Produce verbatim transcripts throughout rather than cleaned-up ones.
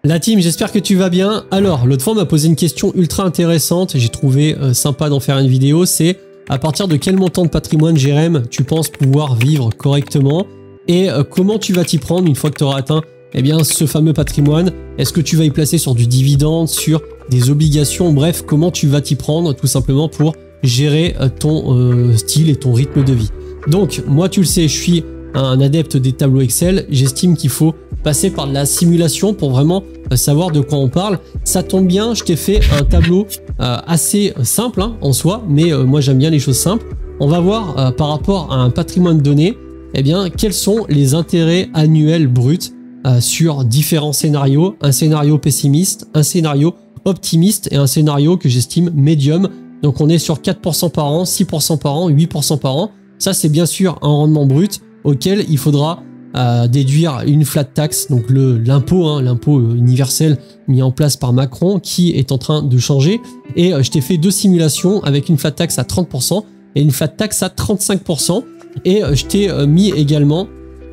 La team, j'espère que tu vas bien. Alors, l'autre fois, on m'a posé une question ultra intéressante. J'ai trouvé euh, sympa d'en faire une vidéo. C'est à partir de quel montant de patrimoine, Jérém, tu penses pouvoir vivre correctement et euh, comment tu vas t'y prendre une fois que tu auras atteint eh bien, ce fameux patrimoine. Est-ce que tu vas y placer sur du dividende, sur des obligations? Bref, comment tu vas t'y prendre tout simplement pour gérer euh, ton euh, style et ton rythme de vie. Donc, moi, tu le sais, je suis un adepte des tableaux Excel. J'estime qu'il faut passer par de la simulation pour vraiment savoir de quoi on parle. Ça tombe bien, je t'ai fait un tableau euh, assez simple hein, en soi, mais euh, moi j'aime bien les choses simples. On va voir euh, par rapport à un patrimoine donné, eh bien, quels sont les intérêts annuels bruts euh, sur différents scénarios. Un scénario pessimiste, un scénario optimiste et un scénario que j'estime médium. Donc on est sur quatre pour cent par an, six pour cent par an, huit pour cent par an. Ça c'est bien sûr un rendement brut auquel il faudra à déduire une flat tax, donc le l'impôt, hein, l'impôt universel mis en place par Macron qui est en train de changer. Et euh, je t'ai fait deux simulations avec une flat tax à trente pour cent et une flat tax à trente-cinq pour cent. Et euh, je t'ai euh, mis également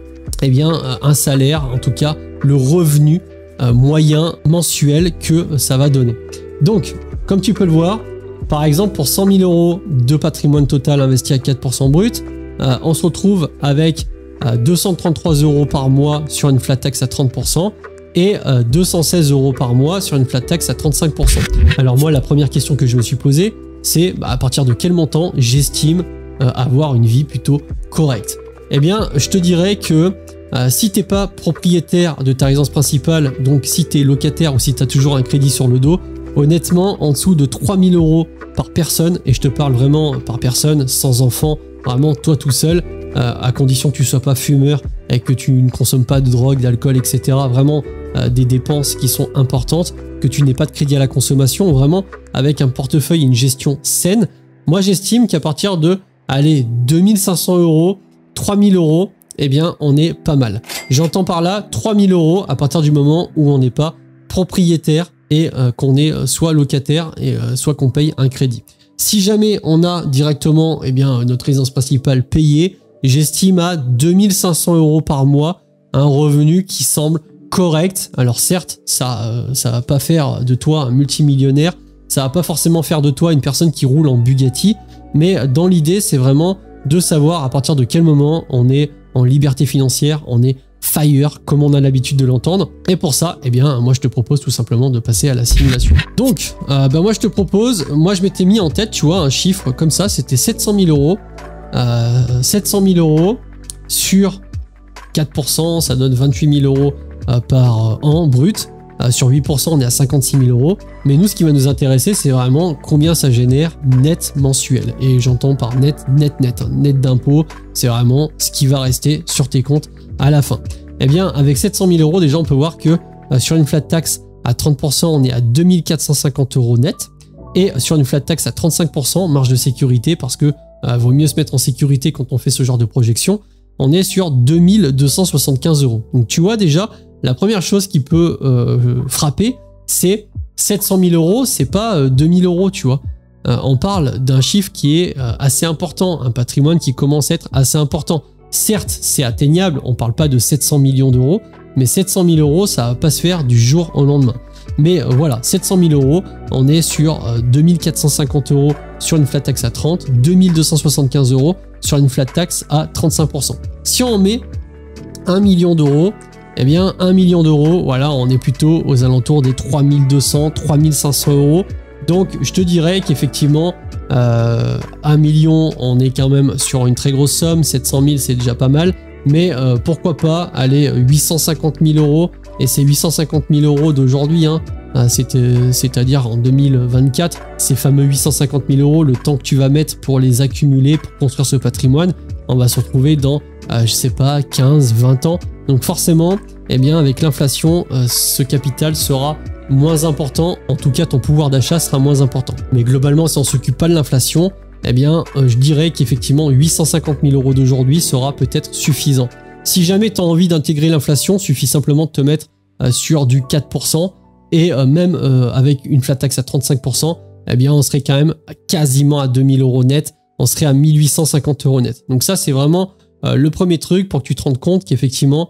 eh bien, euh, un salaire, en tout cas le revenu euh, moyen mensuel que ça va donner. Donc, comme tu peux le voir, par exemple pour cent mille euros de patrimoine total investi à quatre pour cent brut, euh, on se retrouve avec deux cent trente-trois euros par mois sur une flat tax à trente pour cent et deux cent seize euros par mois sur une flat tax à trente-cinq pour cent. Alors moi, la première question que je me suis posée, c'est bah, à partir de quel montant j'estime euh, avoir une vie plutôt correcte. Eh bien, je te dirais que euh, si tu n'es pas propriétaire de ta résidence principale, donc si tu es locataire ou si tu as toujours un crédit sur le dos, honnêtement, en dessous de trois mille euros par personne, et je te parle vraiment par personne, sans enfant, vraiment toi tout seul, Euh, à condition que tu sois pas fumeur et que tu ne consommes pas de drogue, d'alcool, et cetera. Vraiment euh, des dépenses qui sont importantes, que tu n'aies pas de crédit à la consommation, vraiment avec un portefeuille et une gestion saine. Moi, j'estime qu'à partir de, allez, deux mille cinq cents euros, trois mille euros, eh bien, on est pas mal. J'entends par là trois mille euros à partir du moment où on n'est pas propriétaire et euh, qu'on est soit locataire et euh, soit qu'on paye un crédit. Si jamais on a directement eh bien, notre résidence principale payée, j'estime à deux mille cinq cents euros par mois un revenu qui semble correct. Alors certes, ça euh, ça va pas faire de toi un multimillionnaire, ça va pas forcément faire de toi une personne qui roule en Bugatti, mais dans l'idée, c'est vraiment de savoir à partir de quel moment on est en liberté financière, on est fire, comme on a l'habitude de l'entendre. Et pour ça, eh bien, moi je te propose tout simplement de passer à la simulation. Donc, euh, ben moi je te propose, moi je m'étais mis en tête, tu vois, un chiffre comme ça, c'était sept cent mille euros. Euh, sept cent mille euros sur quatre pour cent, ça donne vingt-huit mille euros euh, par an brut. Euh, sur huit pour cent, on est à cinquante-six mille euros. Mais nous, ce qui va nous intéresser, c'est vraiment combien ça génère net mensuel. Et j'entends par net, net, net, hein, net d'impôt. C'est vraiment ce qui va rester sur tes comptes à la fin. Eh bien, avec sept cent mille euros, déjà, on peut voir que euh, sur une flat tax à trente pour cent, on est à deux mille quatre cent cinquante euros net. Et sur une flat tax à trente-cinq pour cent, marge de sécurité, parce que Euh, vaut mieux se mettre en sécurité quand on fait ce genre de projection, on est sur deux mille deux cent soixante-quinze euros. Donc tu vois déjà, la première chose qui peut euh, frapper, c'est sept cent mille euros, c'est pas euh, deux mille euros, tu vois. Euh, on parle d'un chiffre qui est euh, assez important, un patrimoine qui commence à être assez important. Certes, c'est atteignable, on parle pas de sept cents millions d'euros, mais sept cent mille euros, ça va pas se faire du jour au lendemain. Mais euh, voilà, sept cent mille euros, on est sur euh, deux mille quatre cent cinquante euros sur une flat tax à trente, deux mille deux cent soixante-quinze euros sur une flat tax à trente-cinq pour cent. Si on met un million d'euros, eh bien un million d'euros, voilà, on est plutôt aux alentours des trois mille deux cents, trois mille cinq cents euros. Donc je te dirais qu'effectivement, euh, un million, on est quand même sur une très grosse somme, sept cent mille c'est déjà pas mal, mais euh, pourquoi pas aller huit cent cinquante mille euros. Et ces huit cent cinquante mille euros d'aujourd'hui, hein, c'est-à-dire en deux mille vingt-quatre, ces fameux huit cent cinquante mille euros, le temps que tu vas mettre pour les accumuler, pour construire ce patrimoine, on va se retrouver dans, euh, je sais pas, quinze, vingt ans. Donc forcément, eh bien, avec l'inflation, euh, ce capital sera moins important. En tout cas, ton pouvoir d'achat sera moins important. Mais globalement, si on ne s'occupe pas de l'inflation, eh bien, euh, je dirais qu'effectivement, huit cent cinquante mille euros d'aujourd'hui sera peut-être suffisant. Si jamais tu as envie d'intégrer l'inflation, suffit simplement de te mettre euh, sur du quatre pour cent et euh, même euh, avec une flat tax à trente-cinq pour cent, eh bien on serait quand même quasiment à deux mille euros net, on serait à mille huit cent cinquante euros net. Donc ça c'est vraiment euh, le premier truc pour que tu te rendes compte qu'effectivement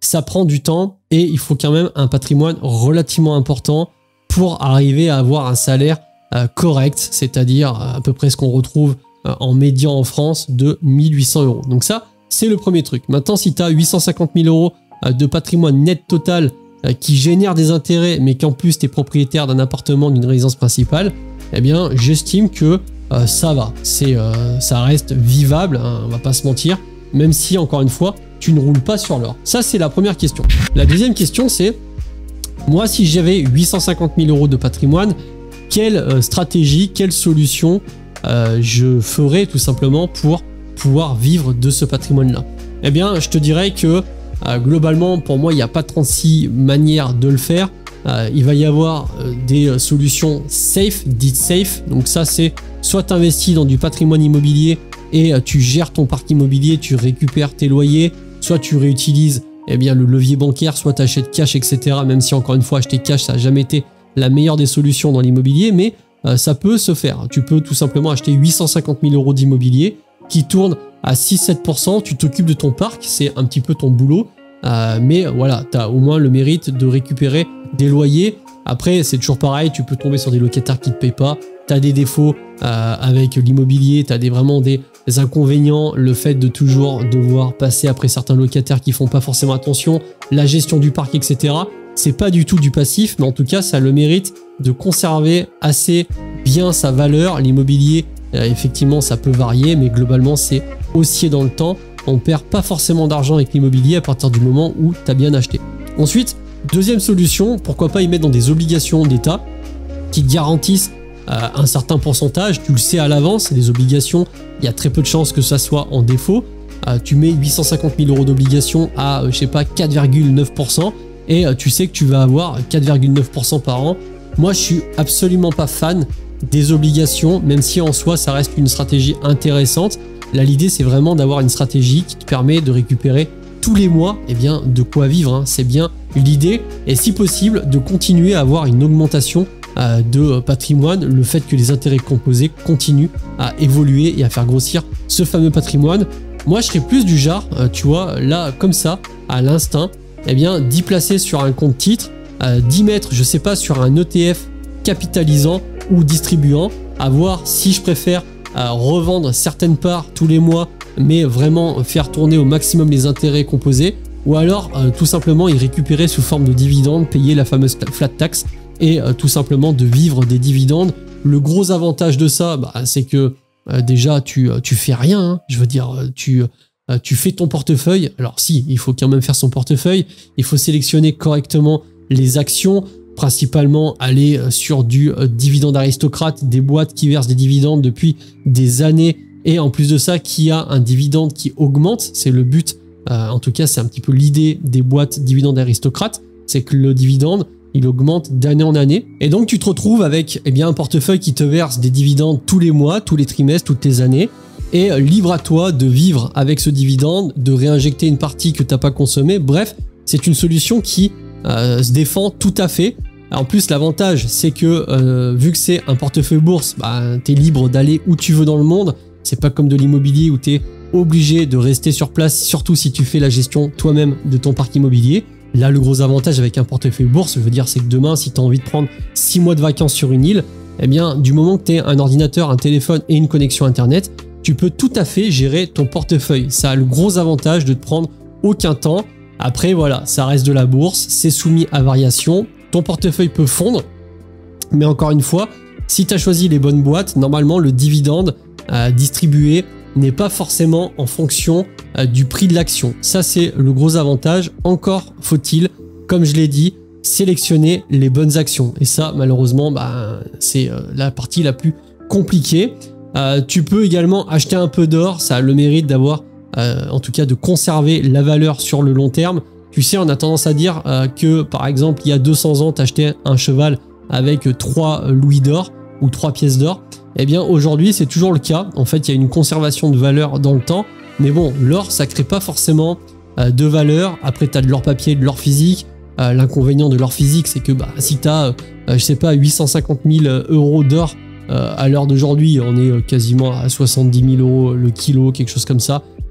ça prend du temps et il faut quand même un patrimoine relativement important pour arriver à avoir un salaire euh, correct, c'est-à-dire à peu près ce qu'on retrouve euh, en médian en France de mille huit cents euros. Donc ça, c'est le premier truc. Maintenant, si tu as huit cent cinquante mille euros euh, de patrimoine net total euh, qui génère des intérêts, mais qu'en plus tu es propriétaire d'un appartement, d'une résidence principale, eh bien, j'estime que euh, ça va. C'est, euh, ça reste vivable, hein, on va pas se mentir, même si, encore une fois, tu ne roules pas sur l'or. Ça, c'est la première question. La deuxième question, c'est, moi, si j'avais huit cent cinquante mille euros de patrimoine, quelle euh, stratégie, quelle solution euh, je ferais tout simplement pour pouvoir vivre de ce patrimoine-là? Eh bien, je te dirais que euh, globalement, pour moi, il n'y a pas trente-six manières de le faire. Euh, il va y avoir euh, des euh, solutions safe, dites safe. Donc ça, c'est soit tu investis dans du patrimoine immobilier et euh, tu gères ton parc immobilier, tu récupères tes loyers, soit tu réutilises eh bien, le levier bancaire, soit tu achètes cash, et cetera. Même si, encore une fois, acheter cash, ça n'a jamais été la meilleure des solutions dans l'immobilier, mais euh, ça peut se faire. Tu peux tout simplement acheter huit cent cinquante mille euros d'immobilier qui tourne à six à sept pour cent, tu t'occupes de ton parc, c'est un petit peu ton boulot, euh, mais voilà, tu as au moins le mérite de récupérer des loyers. Après, c'est toujours pareil, tu peux tomber sur des locataires qui ne te payent pas, tu as des défauts euh, avec l'immobilier, tu as des, vraiment des, des inconvénients, le fait de toujours devoir passer après certains locataires qui font pas forcément attention, la gestion du parc, et cetera. C'est pas du tout du passif, mais en tout cas, ça a le mérite de conserver assez bien sa valeur. L'immobilier, euh, effectivement, ça peut varier, mais globalement, c'est haussier dans le temps. On perd pas forcément d'argent avec l'immobilier à partir du moment où tu as bien acheté. Ensuite, deuxième solution, pourquoi pas y mettre dans des obligations d'État qui te garantissent euh, un certain pourcentage. Tu le sais à l'avance, c'est des obligations, il y a très peu de chances que ça soit en défaut. Euh, tu mets huit cent cinquante mille euros d'obligations à, euh, je sais pas, quatre virgule neuf pour cent et euh, tu sais que tu vas avoir quatre virgule neuf pour cent par an. Moi, je suis absolument pas fan des obligations, même si en soi, ça reste une stratégie intéressante. Là, l'idée, c'est vraiment d'avoir une stratégie qui te permet de récupérer tous les mois eh bien, de quoi vivre. Hein. C'est bien l'idée. Et si possible, de continuer à avoir une augmentation euh, de patrimoine. Le fait que les intérêts composés continuent à évoluer et à faire grossir ce fameux patrimoine. Moi, je serais plus du genre, euh, tu vois, là, comme ça, à l'instinct, eh bien, d'y placer sur un compte titre, euh, d'y mettre, je sais pas, sur un E T F capitalisant ou distribuant, à voir si je préfère euh, revendre certaines parts tous les mois, mais vraiment faire tourner au maximum les intérêts composés, ou alors euh, tout simplement y récupérer sous forme de dividendes, payer la fameuse flat tax et euh, tout simplement de vivre des dividendes. Le gros avantage de ça, bah, c'est que euh, déjà tu, tu fais rien, hein. Je veux dire, tu, euh, tu fais ton portefeuille. Alors si, il faut quand même faire son portefeuille, il faut sélectionner correctement les actions, principalement aller sur du euh, dividende aristocrate, des boîtes qui versent des dividendes depuis des années et en plus de ça qui a un dividende qui augmente. C'est le but, euh, en tout cas c'est un petit peu l'idée des boîtes dividendes aristocrates, c'est que le dividende il augmente d'année en année et donc tu te retrouves avec eh bien, un portefeuille qui te verse des dividendes tous les mois, tous les trimestres, toutes les années et euh, libre à toi de vivre avec ce dividende, de réinjecter une partie que tu n'as pas consommée. Bref, c'est une solution qui Euh, se défend tout à fait. En plus, l'avantage, c'est que euh, vu que c'est un portefeuille bourse, bah, tu es libre d'aller où tu veux dans le monde. C'est pas comme de l'immobilier où tu es obligé de rester sur place, surtout si tu fais la gestion toi-même de ton parc immobilier. Là, le gros avantage avec un portefeuille bourse, je veux dire, c'est que demain, si tu as envie de prendre six mois de vacances sur une île, eh bien, du moment que tu as un ordinateur, un téléphone et une connexion Internet, tu peux tout à fait gérer ton portefeuille. Ça a le gros avantage de te prendre aucun temps. Après, voilà, ça reste de la bourse, c'est soumis à variation, ton portefeuille peut fondre, mais encore une fois, si tu as choisi les bonnes boîtes, normalement, le dividende euh, distribué n'est pas forcément en fonction euh, du prix de l'action. Ça, c'est le gros avantage. Encore faut-il, comme je l'ai dit, sélectionner les bonnes actions. Et ça, malheureusement, bah, c'est euh, la partie la plus compliquée. Euh, tu peux également acheter un peu d'or, ça a le mérite d'avoir Euh, en tout cas de conserver la valeur sur le long terme. Tu sais, on a tendance à dire euh, que par exemple il y a deux cents ans tu achetais un cheval avec trois louis d'or ou trois pièces d'or. Eh bien aujourd'hui c'est toujours le cas. En fait il y a une conservation de valeur dans le temps, mais bon, l'or ça crée pas forcément euh, de valeur. Après tu as de l'or papier, de l'or physique. Euh, l'inconvénient de l'or physique c'est que bah, si tu as euh, je sais pas huit cent cinquante mille euros d'or euh, à l'heure d'aujourd'hui, on est quasiment à soixante-dix mille euros le kilo, quelque chose comme ça.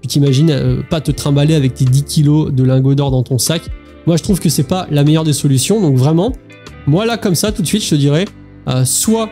Tu t'imagines euh, pas te trimballer avec tes dix kilos de lingots d'or dans ton sac. Moi, je trouve que c'est pas la meilleure des solutions. Donc vraiment, moi là, comme ça, tout de suite, je te dirais, euh, soit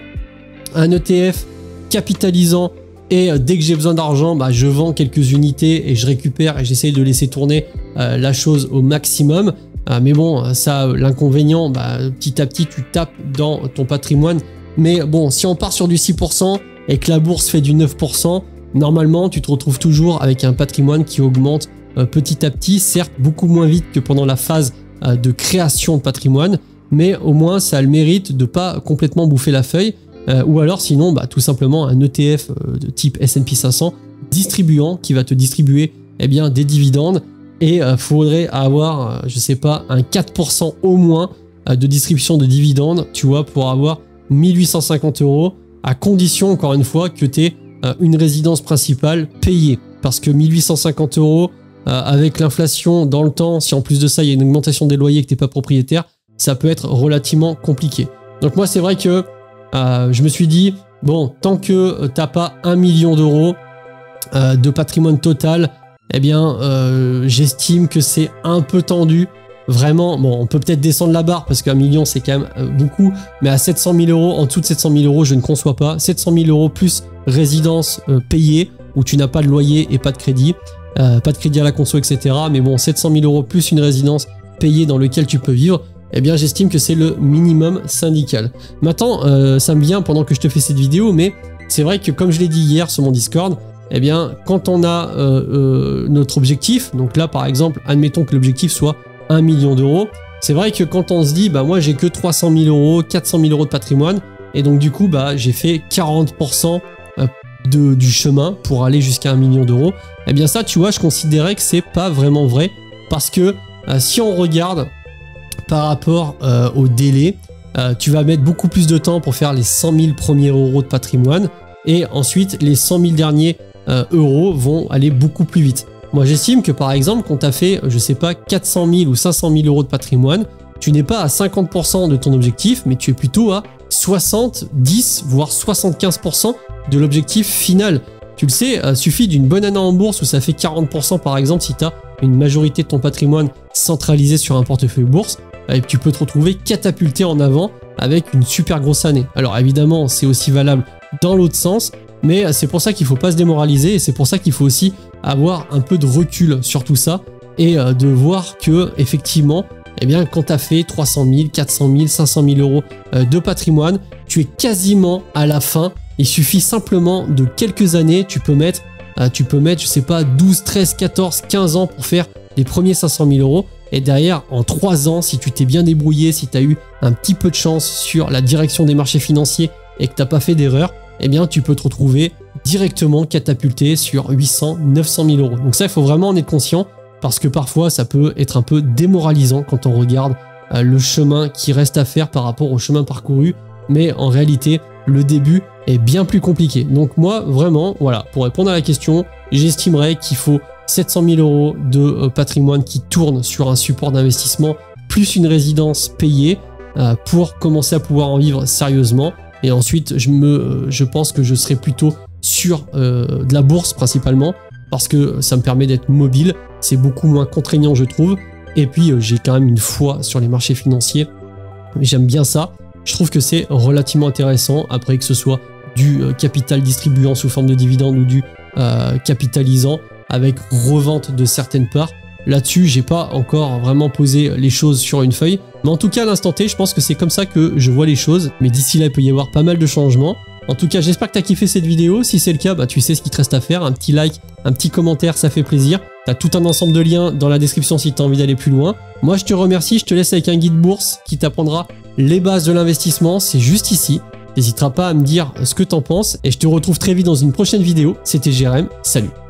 un E T F capitalisant et euh, dès que j'ai besoin d'argent, bah, je vends quelques unités et je récupère et j'essaye de laisser tourner euh, la chose au maximum. Euh, mais bon, ça, l'inconvénient, bah, petit à petit, tu tapes dans ton patrimoine. Mais bon, si on part sur du six pour cent et que la bourse fait du neuf pour cent, normalement, tu te retrouves toujours avec un patrimoine qui augmente euh, petit à petit, certes beaucoup moins vite que pendant la phase euh, de création de patrimoine, mais au moins ça a le mérite de pas complètement bouffer la feuille, euh, ou alors sinon, bah, tout simplement un E T F euh, de type S and P cinq cents distribuant qui va te distribuer eh bien, des dividendes, et il euh, faudrait avoir, euh, je sais pas, un quatre pour cent au moins euh, de distribution de dividendes, tu vois, pour avoir mille huit cent cinquante euros, à condition, encore une fois, que tu aies euh, une résidence principale payée. Parce que mille huit cent cinquante euros, euh, avec l'inflation dans le temps, si en plus de ça, il y a une augmentation des loyers et que tu n'es pas propriétaire, ça peut être relativement compliqué. Donc moi, c'est vrai que euh, je me suis dit, bon, tant que tu n'as pas un million d'euros euh, de patrimoine total, eh bien, euh, j'estime que c'est un peu tendu. Vraiment, bon, on peut peut-être descendre la barre parce qu'un million, c'est quand même euh, beaucoup. Mais à sept cent mille euros, en dessous de sept cent mille euros, je ne conçois pas. sept cent mille euros plus résidence euh, payée, où tu n'as pas de loyer et pas de crédit. Euh, pas de crédit à la conso, et cetera. Mais bon, sept cent mille euros plus une résidence payée dans laquelle tu peux vivre, eh bien, j'estime que c'est le minimum syndical. Maintenant, euh, ça me vient pendant que je te fais cette vidéo, mais c'est vrai que comme je l'ai dit hier sur mon Discord, eh bien, quand on a euh, euh, notre objectif, donc là, par exemple, admettons que l'objectif soit un million d'euros. C'est vrai que quand on se dit, bah moi j'ai que trois cent mille euros, quatre cent mille euros de patrimoine, et donc du coup, bah j'ai fait quarante pour cent de, du chemin pour aller jusqu'à un million d'euros. Eh bien ça, tu vois, je considérais que c'est pas vraiment vrai, parce que euh, si on regarde par rapport euh, au délai, euh, tu vas mettre beaucoup plus de temps pour faire les cent mille premiers euros de patrimoine, et ensuite les cent mille derniers euh, euros vont aller beaucoup plus vite. Moi, j'estime que par exemple, quand tu as fait, je sais pas, quatre cent mille ou cinq cent mille euros de patrimoine, tu n'es pas à cinquante pour cent de ton objectif, mais tu es plutôt à soixante-dix, voire soixante-quinze pour cent de l'objectif final. Tu le sais, il suffit d'une bonne année en bourse où ça fait quarante pour cent par exemple si tu as une majorité de ton patrimoine centralisé sur un portefeuille bourse, et tu peux te retrouver catapulté en avant avec une super grosse année. Alors évidemment, c'est aussi valable dans l'autre sens, mais c'est pour ça qu'il ne faut pas se démoraliser et c'est pour ça qu'il faut aussi avoir un peu de recul sur tout ça et de voir que effectivement, eh bien, quand tu as fait trois cent mille, quatre cent mille, cinq cent mille euros de patrimoine, tu es quasiment à la fin. Il suffit simplement de quelques années, tu peux mettre, tu peux mettre, je sais pas, douze, treize, quatorze, quinze ans pour faire les premiers cinq cent mille euros. Et derrière, en trois ans, si tu t'es bien débrouillé, si tu as eu un petit peu de chance sur la direction des marchés financiers et que tu n'as pas fait d'erreur, eh bien, tu peux te retrouver directement catapulté sur huit cents, neuf cent mille euros. Donc ça, il faut vraiment en être conscient parce que parfois, ça peut être un peu démoralisant quand on regarde euh, le chemin qui reste à faire par rapport au chemin parcouru. Mais en réalité, le début est bien plus compliqué. Donc moi, vraiment, voilà, pour répondre à la question, j'estimerais qu'il faut sept cent mille euros de euh, patrimoine qui tourne sur un support d'investissement, plus une résidence payée euh, pour commencer à pouvoir en vivre sérieusement. Et ensuite, je, me, je pense que je serai plutôt sur euh, de la bourse principalement parce que ça me permet d'être mobile. C'est beaucoup moins contraignant, je trouve. Et puis, euh, j'ai quand même une foi sur les marchés financiers. J'aime bien ça. Je trouve que c'est relativement intéressant. Après, que ce soit du euh, capital distribuant sous forme de dividendes ou du euh, capitalisant avec revente de certaines parts. Là-dessus, j'ai pas encore vraiment posé les choses sur une feuille. Mais en tout cas, à l'instant T, je pense que c'est comme ça que je vois les choses. Mais d'ici là, il peut y avoir pas mal de changements. En tout cas, j'espère que tu as kiffé cette vidéo. Si c'est le cas, bah, tu sais ce qu'il te reste à faire. Un petit like, un petit commentaire, ça fait plaisir. Tu as tout un ensemble de liens dans la description si tu as envie d'aller plus loin. Moi, je te remercie. Je te laisse avec un guide bourse qui t'apprendra les bases de l'investissement. C'est juste ici. N'hésiteras pas à me dire ce que tu en penses. Et je te retrouve très vite dans une prochaine vidéo. C'était Jérém. Salut.